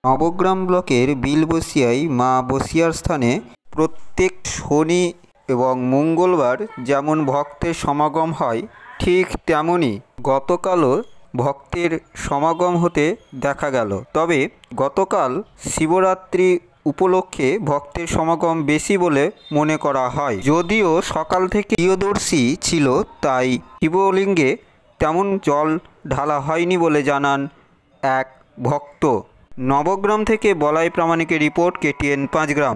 নবগ্রাম ব্লকের বিলবসিয়ায় মা বসিয়ার স্থানে প্রত্যেক শনি এবং মঙ্গলবার যেমন ভক্তের সমাগম হয়, ঠিক তেমনই গতকালও ভক্তের সমাগম হতে দেখা গেল। তবে গতকাল শিবরাত্রি উপলক্ষে ভক্তের সমাগম বেশি বলে মনে করা হয়। যদিও সকাল থেকে প্রিয়দর্শী ছিল, তাই শিবলিঙ্গে তেমন জল ঢালা হয়নি বলে জানান এক ভক্ত। নবগ্রাম থেকে বলাই প্রামাণিকের রিপোর্ট, KTN পাঁচগ্রাম।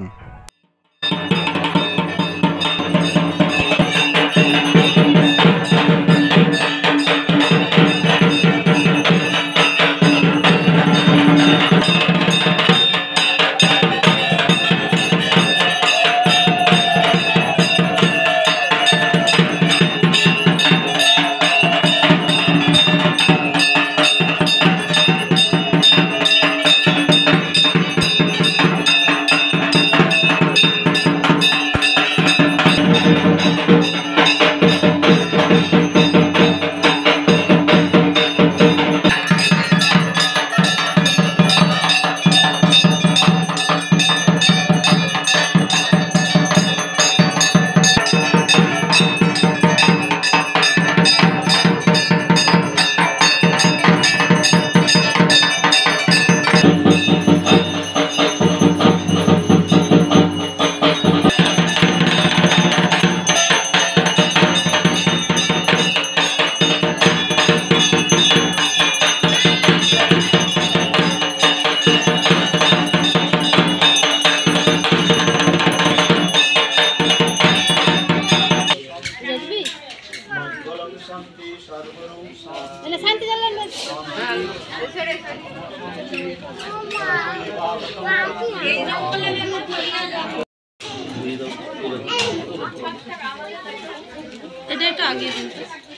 এটা একটু আগে দিন।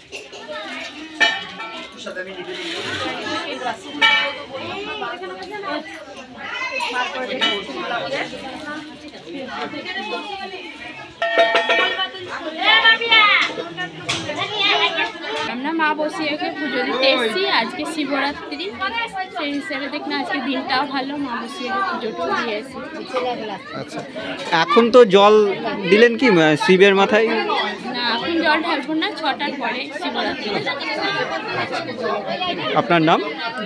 আমরা মা বসিয়াকে পুজো দিতে এসেছি। আজকে শিবরাত্রি, সেই হিসেবে দেখলে আজকে দিনটাও ভালো, মা বসিয়াকে পুজোটা দিয়ে এসেছি। আচ্ছা, এখন তো জল দিলেন কি শিবের মাথায়? না, এখন জল ঢালবো না, 6টার পরে শিবরাত্রি। আপনার নাম?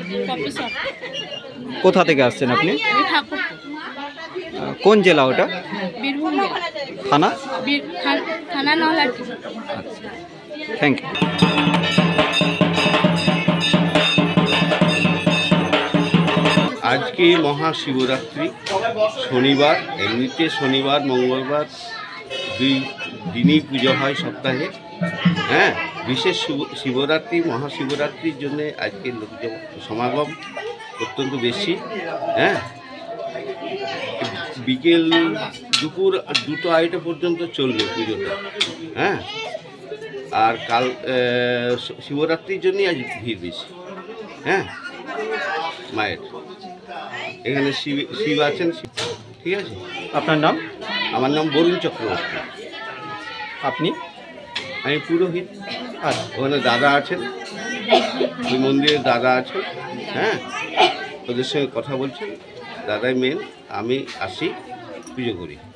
কোথা থেকে আসছেন আপনি? ঠাকুর। কোন জেলা ওটা? বীরভূম। থানা? থানা নলাটি। Thank you. আজকে মহাশিবরাত্রি, শনিবার। এমনিতে শনিবার মঙ্গলবার দুই দিনই পুজো হয় সপ্তাহে। হ্যাঁ, বিশেষ শিবরাত্রি, মহাশিবরাত্রির জন্য আজকে লোকজন সমাগম অত্যন্ত বেশি। হ্যাঁ, বিকেল দুপুর 2টা পর্যন্ত চলবে পুজোটা। হ্যাঁ, আর কাল শিবরাত্রির জন্যই আজ ভিড় বেশি। হ্যাঁ, মায়ের এখানে শিব আছেন, ঠিক আছে। আপনার নাম? আমার নাম বরুণ চক্রবর্তী। আপনি? আমি পুরোহিত। আর ওখানে দাদা আছেন, ওই মন্দিরে দাদা আছেন। হ্যাঁ, ওদের সঙ্গে কথা বলছেন। দাদাই মেন, আমি আসি, পুজো করি।